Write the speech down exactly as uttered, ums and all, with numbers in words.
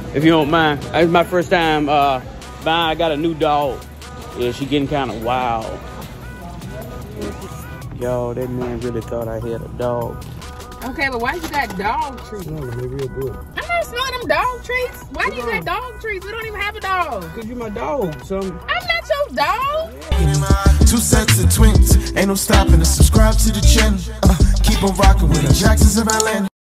if you don't mind. It's my first time uh, buying. I got a new dog. Yeah, she getting kind of wild. Yo, that man really thought I had a dog. Okay, but why you got dog treats? No, maybe real good. I'm not smelling them dog treats. Why do you got dog treats? We don't even have a dog. Cause you my dog, so. I'm not your dog. Two sets of twins, ain't no stopping to subscribe to the channel. Uh, keep on rocking with the Jacksons of Atlanta.